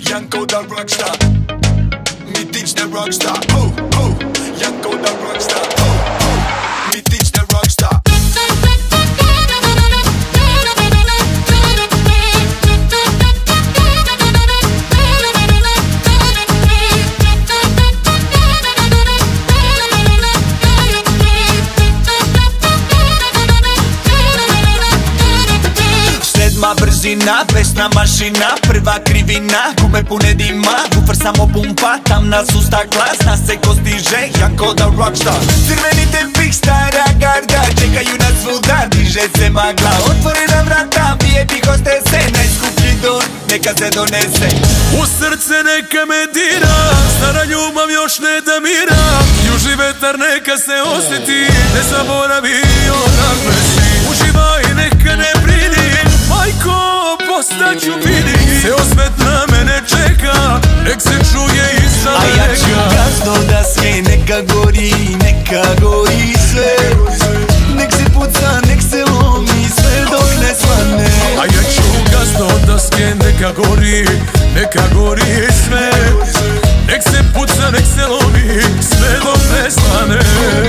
Janko da rockstar, mitične rockstar. Janko da rockstar, mitične rockstar. Sedma brzina, besna mašina, prva krivina, gume pune dima, bufer samo pumpa, tamna su stakla, zna se ko stiže, Janko da rockstar. Crveni tepih, stara garda, čekaju nas svuda, diže se magla, otvorena vrata, bije ti hostese, najskuplji don, neka se donese. U srce neka me dira, stara ljubav još ne da mira, južni vetar neka se osjeti, ne zaboravi odakle si. Uživaj, neka ne brini, majko, postaću vidi, se osmet na mene čeka, nek se čuje i sa daleka. A ja ću gazdo da sve, neka gori sve, nek se puca, nek se lomi, sve dok ne svane. A ja ću gazdo da sve, neka gori sve, nek se puca, nek se lomi, sve dok ne svane.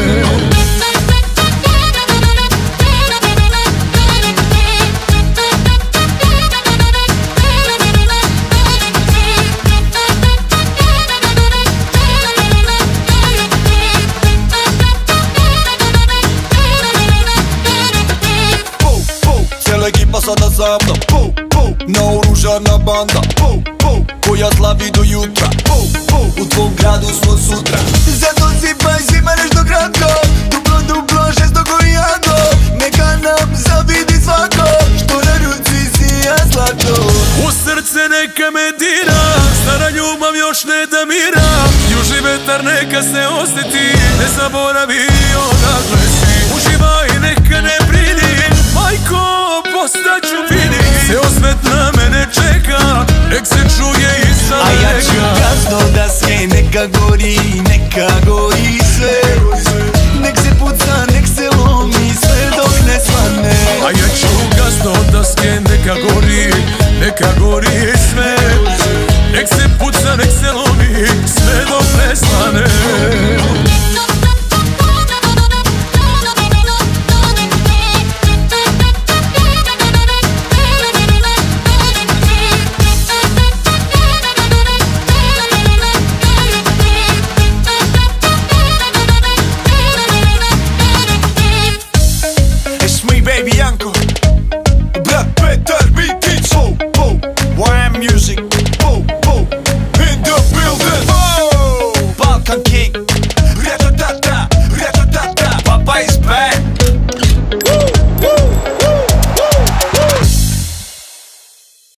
Ekipa sada za mnom, naoružana banda, koja slavi do jutra, u tvom gradu smo sutra. Zato sipaj svima nešto kratko, duplo, žestoko i jako, neka nam zavidi svako, što na ruci sija slatko. U srce neka me dira, stara ljubav još ne da mira, južni vetar neka se osjeti, ne zaboravi odakle si. Uživaj, neka ne brini, majko, postaću vidi, se osmet na mene čeka, nek se čuje i sa daleka. A ja ću gazdo da sve, neka gori sve, nek se puca, nek se lomi, sve dok ne svane. A ja ću gazdo da sve, neka gori sve, nek se puca, nek se lomi, sve dok ne svane. Baby Janko, brat Petar Mitić, YM Music,